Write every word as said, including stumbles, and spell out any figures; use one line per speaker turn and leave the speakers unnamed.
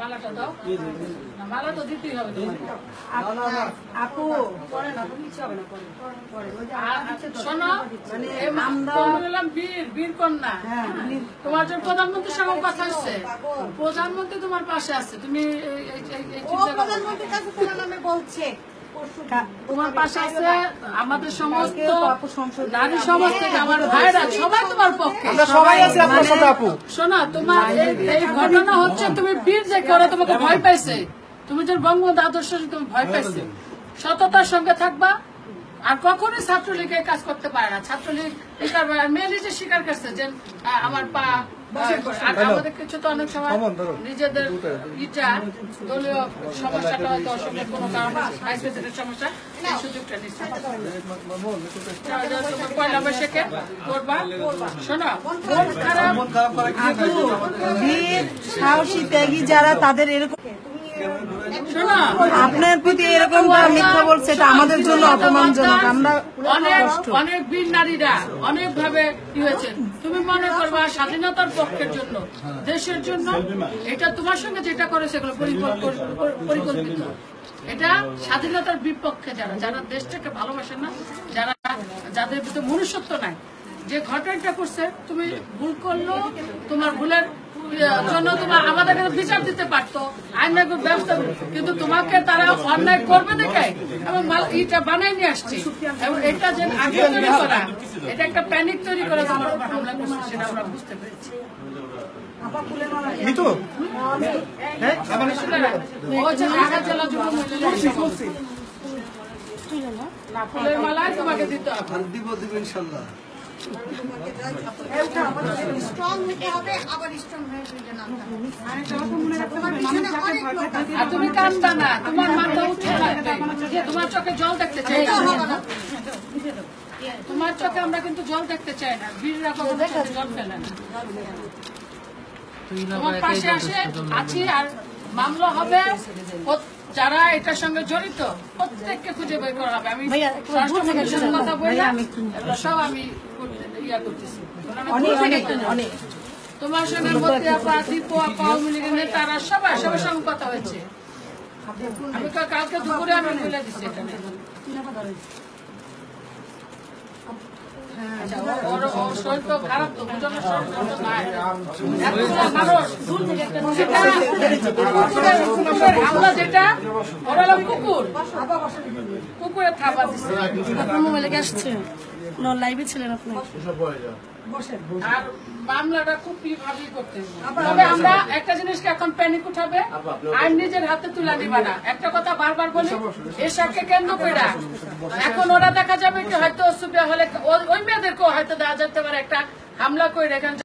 মালাটা দাও না, মালা তো দিতেই হবে
আপু
শোনো, বললাম বীর বীর কন্যা, তোমার যে প্রধানমন্ত্রীর সঙ্গে কথা হচ্ছে, প্রধানমন্ত্রী তোমার পাশে আছে, তুমি
প্রধানমন্ত্রীর কাছে তোমার নামে বলছে,
তোমার পাশে আছে আমাদের সমস্ত নারী সমাজ থেকে আমার ভাইরা সবাই তোমার পক্ষে,
সবাই আছে আপনার সাথে আপু।
শোনা, তোমার এই ঘটনা হচ্ছে তুমি বীর যে ওরা তোমাকে ভয় পাইছে, তুমি যে বঙ্গবন্ধু আদর্শ তুমি ভয় পাইছে, সততার সঙ্গে থাকবা। আর কখনোই ছাত্রলীগের কাজ করতে পারে না, ছাত্রলীগ মেয়ে নিজে স্বীকার করছে যে আমার পা, আমাদের কিছু তো অনেক সময় নিজেদের ইটা দলীয় সমস্যাটা হয়তো অসুবিধার কোনো কারণে ভাইস প্রেসিডেন্ট সমস্যা, এই সুযোগটা নিচ্ছে পয়লা বৈশাখে করবা। শোনো,
বীর সাহসী ত্যাগী যারা, তাদের এরকম আপনার প্রতি এরকম মিথ্যা বলছে, এটা আমাদের জন্য অপমানজনক। আমরা
অনেক অনেক বীর নারীরা অনেক ভাবে কি হয়েছে, তুমি মনে করবা স্বাধীনতার পক্ষের জন্য, দেশের জন্য, এটা তোমার সঙ্গে যেটা করে সেগুলো পরিকল্পিত। এটা স্বাধীনতার বিপক্ষে যারা যারা দেশটাকে ভালোবাসে না, যারা যাদের ভিতরে মনুষ্যত্ব নাই, যে ঘটনাটা করছে, তুমি ভুল করলো, তোমার ভুলের জন্য তোমার আমাদের বিচার দিতে পারতো, আইনের ব্যবস্থা, কিন্তু তোমাকে তারা অন্যায় করবে দেখে এবং এটা বানাই নিয়ে আসছে, এবং এটা যে আগে তৈরি করা, এটা একটা প্যানিক তৈরি করে তোমার হামলা করছে, সেটা আমরা বুঝতে পেরেছি। ফুলের মালায় তোমাকে দিতে হবে,
দিব দিব ইনশাল্লাহ।
তুমি কান্দা না, তোমার মাথা উঠে থাকবে, তোমার চোখে জল দেখতে চাই না, তোমার চোখে আমরা কিন্তু জল দেখতে চাই না, বীররা কখনো চোখে জল ফেলে না। তোমার পাশে আসে আছি, আর মামলা হবে, যারা এটার সঙ্গে জড়িত প্রত্যেককে খুঁজে বের করা হবে। আমি কথা বললাম, সব আমি ইয়া করতেছি, তোমার সঙ্গে মধ্যে আপা, দীপু আপা, আওয়ামী লীগের নেতারা সবাই সবার সঙ্গে কথা হয়েছে। আমি কালকে দুপুরে আমি বলে দিচ্ছি এখানে, যেটা ওরা কুকুর কুকুরের খাবার দিচ্ছে,
মোবাইলে আসছে লাইভে ছিলেন আপনি।
আর মামলাটা খুব ভাবেই করতে তবে আমরা একটা জিনিসকে এখন প্যানিক উঠাবে, আইন নিজের হাতে তুলে দিবা না। একটা কথা বারবার বলি, এসবকে কেন্দ্র করে এখন ওরা দেখা যাবে কি হয়তো সুবিধা হলে ওই মেয়েদেরকেও হয়তো দেওয়া যেতে পারে একটা হামলা করে এখানে